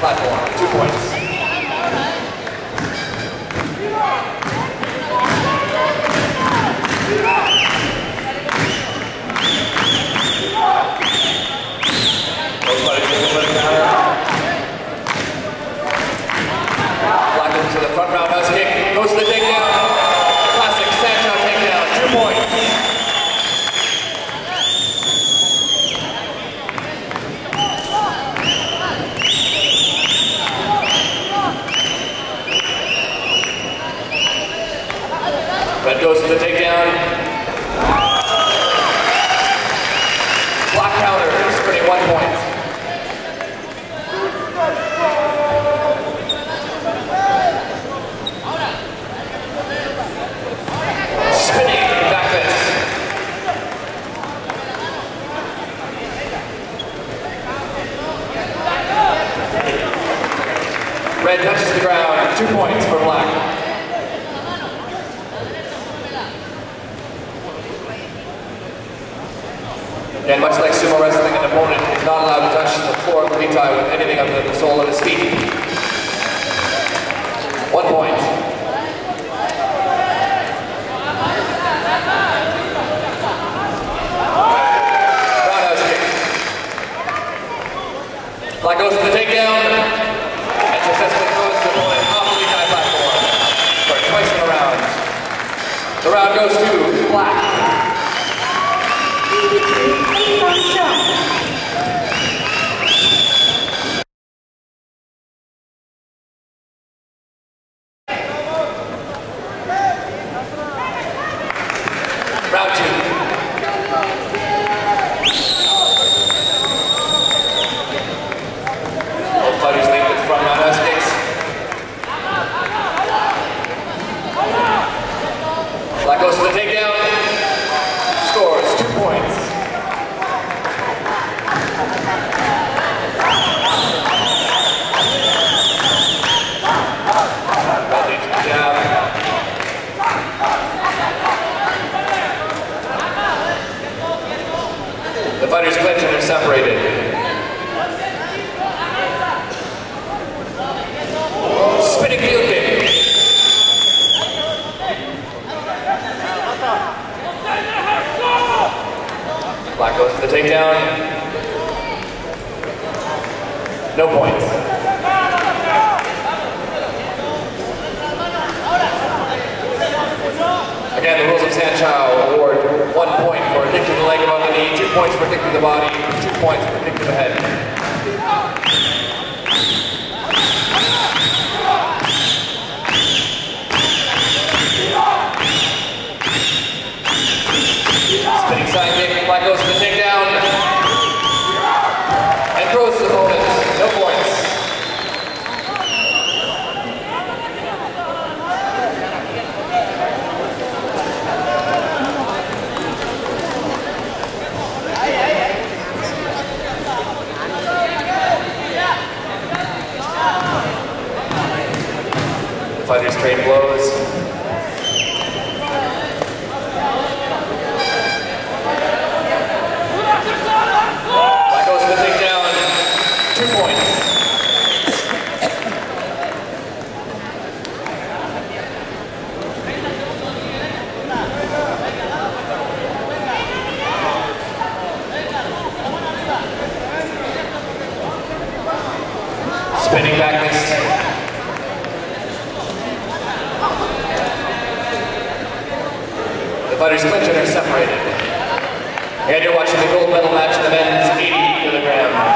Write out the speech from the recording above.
platform, 2 points. Black into the front roundhouse kick, goes to the takedown. Classic Sanchow takedown, 2 points. Red goes to the takedown. Black counter, spinning 1 point. Spinning back fist. Red touches the ground, 2 points for Black. And much like sumo wrestling, an opponent is not allowed to touch the floor of the mitai with anything other than the sole of his feet. 1 point. Roundhouse kick. Black goes to the takedown and successfully throws the opponent off the mitai platform for twice in a round. The round goes to Black. Round 2. Both fighters lead with front roundhouse kicks. Black goes to the takedown. Scores 2 points. Red leads the jab. The fighters clinch and are separated. Spinning heel kick. Black goes to the takedown. No points. Again, the rules of Sanchow award 1 point for a kick to the leg above the knee, 2 points for a kick to the body, 2 points for a kick to the head. Spinning side kick, Black goes to the takedown and throws his opponent. No points. The fighters trade blows. Black goes to the takedown, 2 points. Spinning back fist. The fighters clinch and are separated. And you're watching the gold medal match in the men's 80 kilogram